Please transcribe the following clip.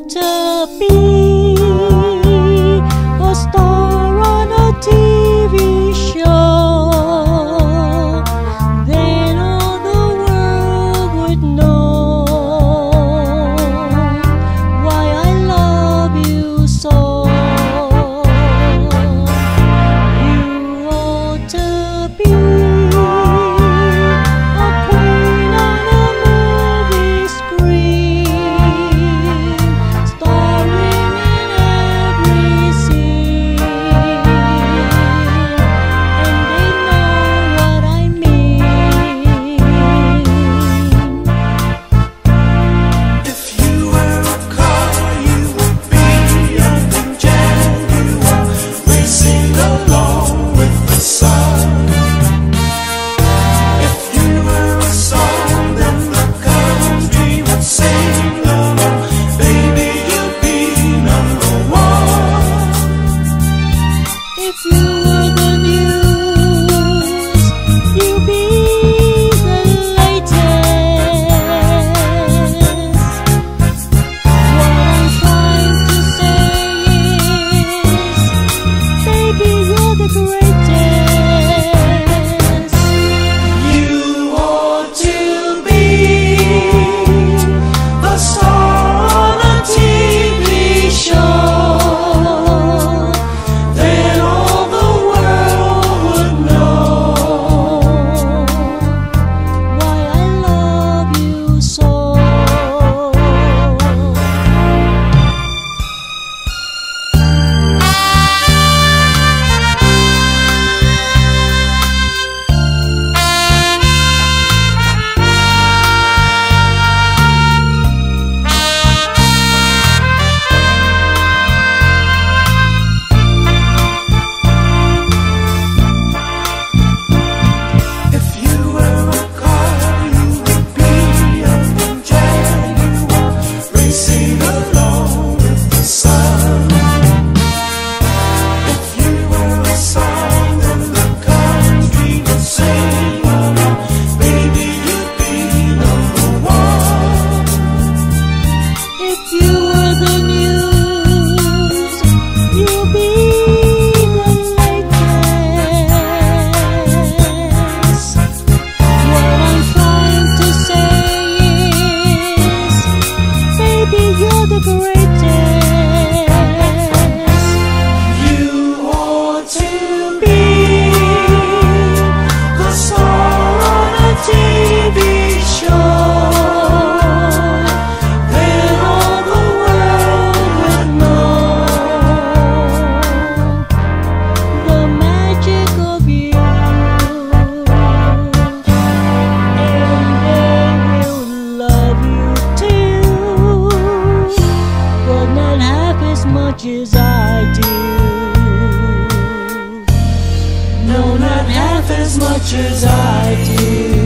to be a star on a TV show, then all the world would know why I love you so. You ought to be a queen on a movie screen, starring in every scene, and they know what I mean. If you were a car, you would be a Jaguar, racing along with the sun. If you were a song, then the country would sing along. Baby, you'd be number one. If you were the news, you'd be the latest. What I'm trying to say is, baby, you're the greatest. You ought to be the star on a TV show, then all the world would know Why I love you so. If you were a car, you would be a Jaguar, racing along with the sun. If you were a song, then the country would sing along. Baby, you'd be number one. If you were the news, you'd be the latest. What I'm trying to say is, baby, you're the greatest. You ought to be the star on a TV show, then all the world would know The magic of you, and they will love you too, but not half as much as I do. no, not half as much as I do.